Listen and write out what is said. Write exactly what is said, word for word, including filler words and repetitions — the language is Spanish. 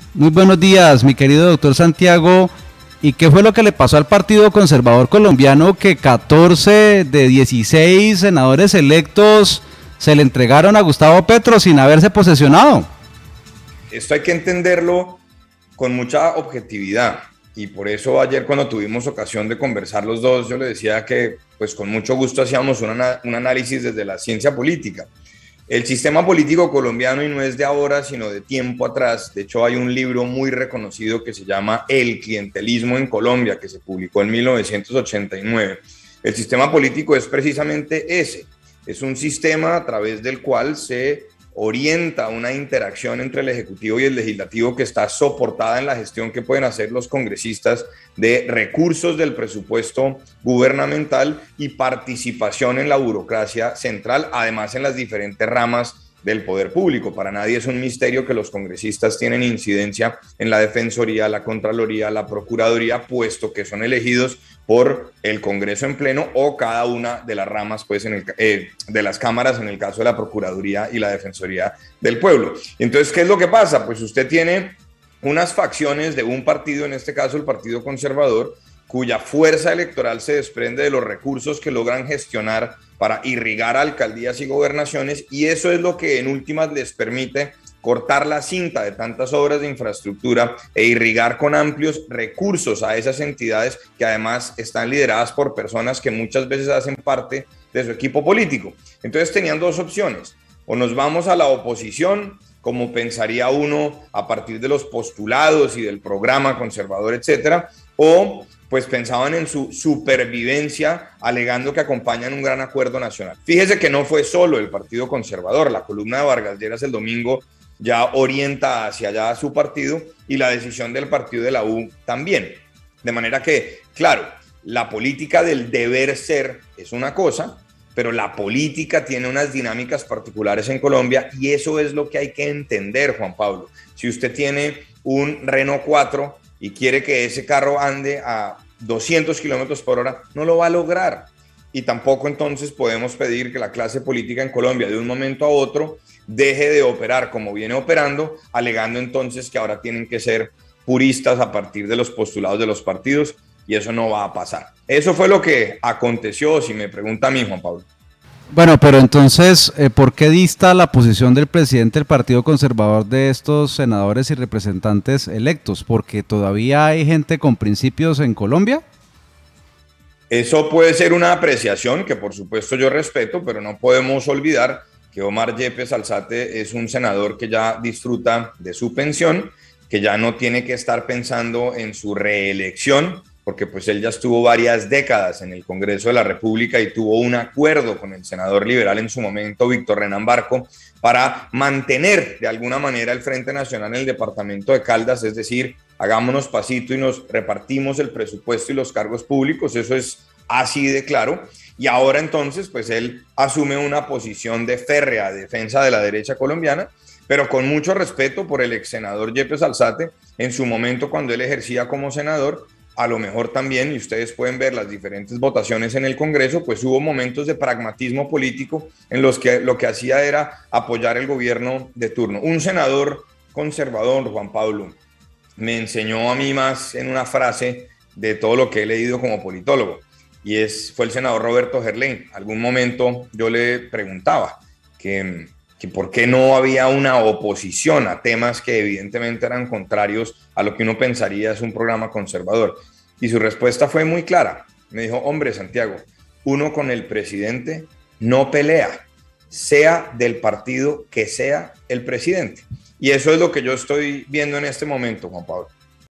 Muy buenos días, mi querido doctor Santiago. ¿Y qué fue lo que le pasó al Partido Conservador Colombiano que catorce de dieciséis senadores electos se le entregaron a Gustavo Petro sin haberse posesionado? Esto hay que entenderlo con mucha objetividad y por eso ayer cuando tuvimos ocasión de conversar los dos, yo le decía que pues con mucho gusto hacíamos un, un análisis desde la ciencia política. El sistema político colombiano, y no es de ahora, sino de tiempo atrás, de hecho hay un libro muy reconocido que se llama El clientelismo en Colombia, que se publicó en mil novecientos ochenta y nueve. El sistema político es precisamente ese, es un sistema a través del cual se orienta una interacción entre el Ejecutivo y el Legislativo que está soportada en la gestión que pueden hacer los congresistas de recursos del presupuesto gubernamental y participación en la burocracia central, además en las diferentes ramas del poder público. Para nadie es un misterio que los congresistas tienen incidencia en la Defensoría, la Contraloría, la Procuraduría, puesto que son elegidos por el Congreso en pleno o cada una de las ramas pues, en el, eh, de las cámaras, en el caso de la Procuraduría y la Defensoría del Pueblo. Entonces, ¿qué es lo que pasa? Pues usted tiene unas facciones de un partido, en este caso el Partido Conservador, cuya fuerza electoral se desprende de los recursos que logran gestionar para irrigar alcaldías y gobernaciones, y eso es lo que en últimas les permite cortar la cinta de tantas obras de infraestructura e irrigar con amplios recursos a esas entidades que además están lideradas por personas que muchas veces hacen parte de su equipo político. Entonces tenían dos opciones: o nos vamos a la oposición, como pensaría uno a partir de los postulados y del programa conservador, etcétera, o pues pensaban en su supervivencia, alegando que acompañan un gran acuerdo nacional. Fíjese que no fue solo el Partido Conservador, la columna de Vargas Lleras el domingo ya orienta hacia allá a su partido y la decisión del partido de la U también. De manera que, claro, la política del deber ser es una cosa, pero la política tiene unas dinámicas particulares en Colombia y eso es lo que hay que entender, Juan Pablo. Si usted tiene un Renault cuatro y quiere que ese carro ande a doscientos kilómetros por hora, no lo va a lograr. Y tampoco entonces podemos pedir que la clase política en Colombia de un momento a otro deje de operar como viene operando, alegando entonces que ahora tienen que ser puristas a partir de los postulados de los partidos, y eso no va a pasar. Eso fue lo que aconteció, si me pregunta a mí, Juan Pablo. Bueno, pero entonces, eh, ¿por qué dista la posición del presidente del Partido Conservador de estos senadores y representantes electos? ¿Porque todavía hay gente con principios en Colombia? Eso puede ser una apreciación que por supuesto yo respeto, pero no podemos olvidar que Omar Yepes Alzate es un senador que ya disfruta de su pensión, que ya no tiene que estar pensando en su reelección, porque pues él ya estuvo varias décadas en el Congreso de la República y tuvo un acuerdo con el senador liberal en su momento, Víctor Renan Barco, para mantener de alguna manera el Frente Nacional en el departamento de Caldas, es decir, hagámonos pasito y nos repartimos el presupuesto y los cargos públicos, eso es así de claro. Y ahora entonces pues él asume una posición de férrea defensa de la derecha colombiana, pero con mucho respeto por el ex senador Yepes Alzate, en su momento cuando él ejercía como senador, a lo mejor también, y ustedes pueden ver las diferentes votaciones en el Congreso, pues hubo momentos de pragmatismo político en los que lo que hacía era apoyar el gobierno de turno. Un senador conservador, Juan Pablo, me enseñó a mí más en una frase de todo lo que he leído como politólogo, y es, fue el senador Roberto Gerlain. Algún momento yo le preguntaba que, que por qué no había una oposición a temas que evidentemente eran contrarios a lo que uno pensaría es un programa conservador. Y su respuesta fue muy clara. Me dijo: hombre, Santiago, uno con el presidente no pelea, sea del partido que sea el presidente. Y eso es lo que yo estoy viendo en este momento, Juan Pablo.